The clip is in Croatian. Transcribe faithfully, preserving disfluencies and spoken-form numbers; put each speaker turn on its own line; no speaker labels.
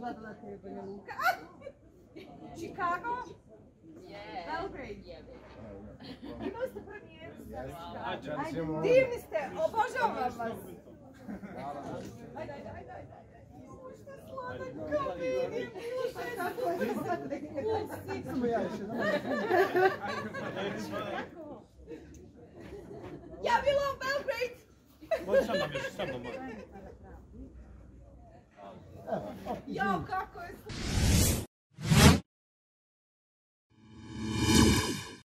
gledala te je Banja Luka. Chicago? Belgrade? Imali ste premijeru? Ajde, divni ste, obožavam vas. Ajde, ajde, ajde, ajde. Šta slatko vidim, šta je tako? Samo ja još jedan. Ja bila u Belgrade!
Možeš sam nam još, sam nam.
Jao, kako